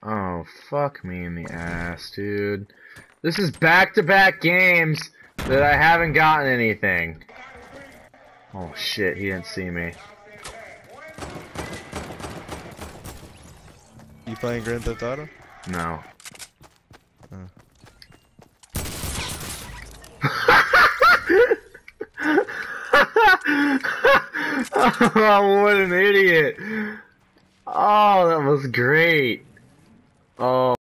Oh, fuck me in the ass, dude. This is back-to-back games that I haven't gotten anything. Oh shit, he didn't see me. You playing Grand Theft Auto? No. Oh. Oh, what an idiot. Oh, that was great. Oh.